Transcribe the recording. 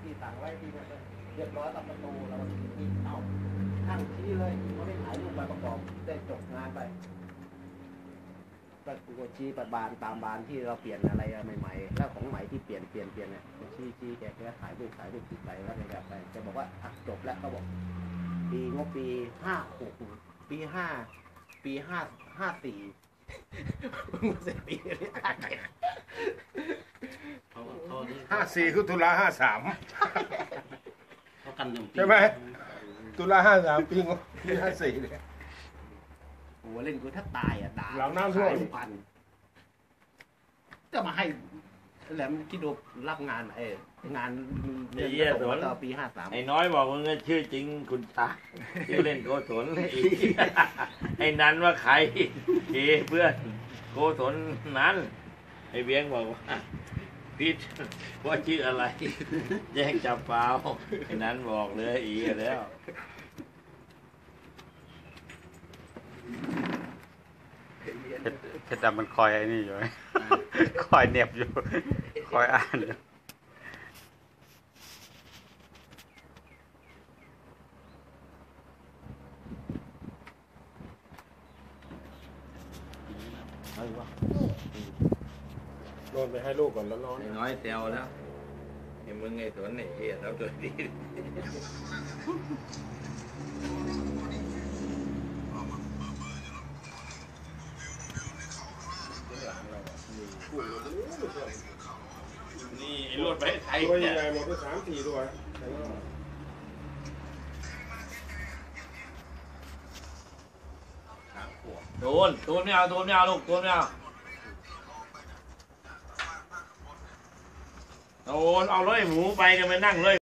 ที่ต่างไว้ที่นั่นเรียบร้อยกับประตูเราที่เอาทั้งชี้เลยเขาไม่ถ่ายรูปไปประกอบได้จบงานไปก็ชี้ประบานตามบานที่เราเปลี่ยนอะไรใหม่ๆแล้วของใหม่ที่เปลี่ยนเนี่ยชี้แกก็ถ่ายรูปติดไปแล้วอะไรแบบไปจะบอกว่าจบแล้วก็บอกปีงบปี56ปี54เสร็จปีนี้ 54คือตุลา53 เขากัน1 ปีใช่ไหมตุลา53ปีงบปี54เนี่ยโอ้เล่นกูถ้าตายด่าหลังน้ำท่วมพันจะมาให้แหลมคิดดูรับงานงานไอ้เหี้ยสวนปี53 ไอ้น้อยบอกมึงชื่อจริงคุณตาชื่อเล่นโกศลไอ้นันว่าใครเพื่อนโกศลนั้นไอ้เบี้ยงบอกว่าพิษว่าชื่ออะไรแจ้งจับเปล่าไอ้นั้นบอกเลยอีกแล้วเพชรดำมันคอยไอ้นี่อยู่ คอยเน็บอยู่ คอยอ่านอยู่โดนไปให้ลูกก่อนแล้วนอนไอ้น้อยแซวแล้วไอ้มึงไอ้สวนไอ้เหี้ยเราตัวดีนี่ไอ้รถไปไทยตัวเนี่ยใหญ่หมดไป3-4ตัวโดนไม่เอาลูกไม่เอาโดนเอาเลยหมูไปกันไปนั่งเลย